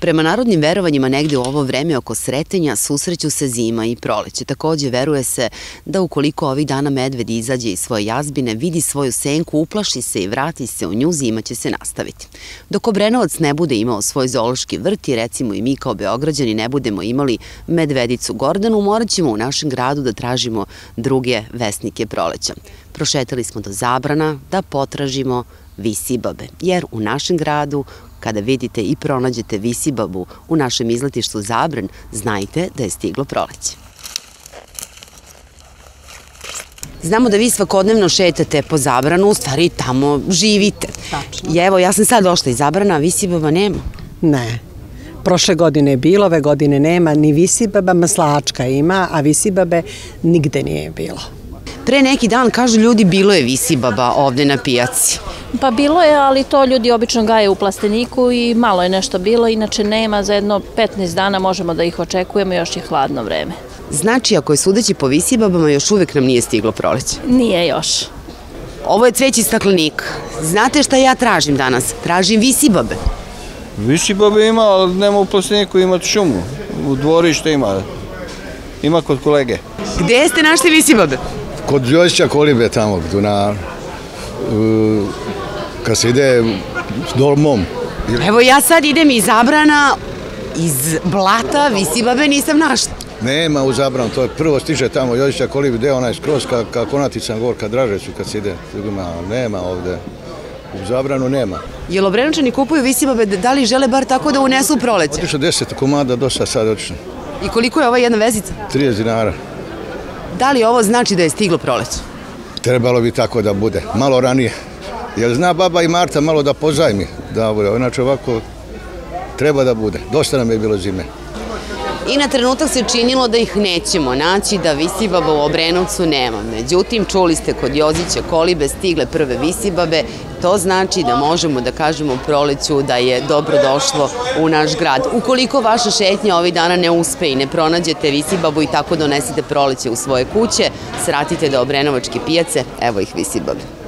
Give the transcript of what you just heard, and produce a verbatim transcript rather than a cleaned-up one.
Prema narodnim verovanjima negde u ovo vreme oko Sretenja susreću se zima i proleće. Takođe veruje se da ukoliko ovih dana medved izađe iz svoje jazbine, vidi svoju senku, uplaši se i vrati se u nju, zima će se nastaviti. Dok Obrenovac ne bude imao svoj zoološki vrt i recimo i mi kao Beograđani ne budemo imali medvedicu Gordanu, morat ćemo u našem gradu da tražimo druge vesnike proleća. Prošetali smo do Zabrana da potražimo visibabe, jer u našem gradu kada vidite i pronađete visibabu u našem izletištu Zabran, znajte da je stiglo proleće. Znamo da vi svakodnevno šetate po Zabranu, u stvari tamo živite. I evo, ja sam sad došla iz Zabrana, a visibaba nema. Ne. Prošle godine je bilo, ove godine nema ni visibaba, maslačka ima, a visibabe nigde nije bilo. Pre neki dan, kažu ljudi, bilo je visibaba ovde na pijaci. Pa bilo je, ali to ljudi obično gaje u plasteniku i malo je nešto bilo, inače nema, za jedno petnaest dana možemo da ih očekujemo, još je hladno vreme. Znači, ako je sudeći po visibabama, još uvek nam nije stiglo proleće? Nije još. Ovo je cveće iz staklenika. Znate šta ja tražim danas? Tražim visibabe. Visibabe ima, ali nema u plasteniku, ima šumu. U dvorište ima. Ima kod kolege. Gde ste našli visibabe? Kod Jozića Kolibe tamo, na, uh, kad se ide s dolmom. Evo ja sad idem iz Zabrana, iz Blata, visibabe nisam našla. Nema u Zabranu, to je prvo stiže tamo Jozića Kolibe, gde onaj skroz ka, ka Konatica Gor, ka Dražeću kad se ide. Nema ovde, u Zabranu nema. Jel Obrenočani kupuju visibabe, da li žele bar tako da unesu proleće? Otišlo deset komada, dosta sad otišlo. I koliko je ova jedna vezica? trideset dinara. Da li ovo znači da je stiglo proleće? Trebalo bi tako da bude, malo ranije. Jer zna baba i Marta malo da pozajmi da bude, inače ovako treba da bude. Dosta nam je bilo zime. I na trenutak se činilo da ih nećemo naći, da visibaba u Obrenovcu nema. Međutim, čuli ste kod Jozića Kolibe stigle prve visibabe. To znači da možemo da kažemo proleću da je dobro došlo u naš grad. Ukoliko vaša šetnja ovih dana ne uspe i ne pronađete visibabu i tako donesete proleće u svoje kuće, sratite do Obrenovačke pijace, evo ih visibabe.